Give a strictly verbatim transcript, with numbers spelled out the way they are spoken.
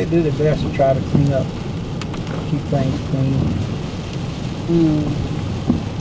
do their best to try to clean up, keep things clean. Mm.